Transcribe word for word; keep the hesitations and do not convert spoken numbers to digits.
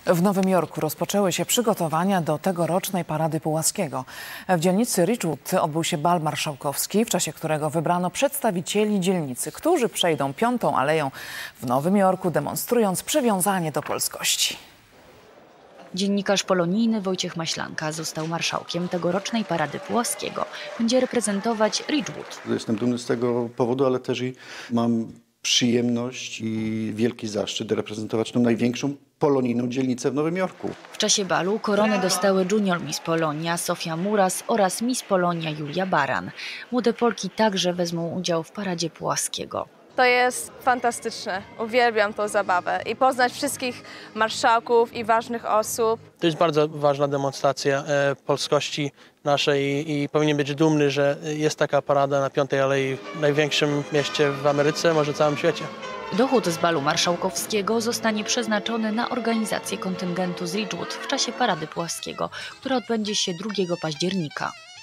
W Nowym Jorku rozpoczęły się przygotowania do tegorocznej Parady Pułaskiego. W dzielnicy Ridgewood odbył się bal marszałkowski, w czasie którego wybrano przedstawicieli dzielnicy, którzy przejdą Piątą Aleją w Nowym Jorku, demonstrując przywiązanie do polskości. Dziennikarz polonijny Wojciech Maślanka został marszałkiem tegorocznej Parady Pułaskiego. Będzie reprezentować Ridgewood. Jestem dumny z tego powodu, ale też i mam przyjemność i wielki zaszczyt reprezentować tą największą polonijną dzielnicę w Nowym Jorku. W czasie balu koronę dostały junior Miss Polonia Sofia Muras oraz Miss Polonia Julia Baran. Młode Polki także wezmą udział w Paradzie Pułaskiego. To jest fantastyczne. Uwielbiam tą zabawę i poznać wszystkich marszałków i ważnych osób. To jest bardzo ważna demonstracja e, polskości naszej i, i powinien być dumny, że jest taka parada na Piątej Alei w największym mieście w Ameryce, może całym świecie. Dochód z balu marszałkowskiego zostanie przeznaczony na organizację kontyngentu z Ridgewood w czasie Parady Pułaskiego, która odbędzie się drugiego października.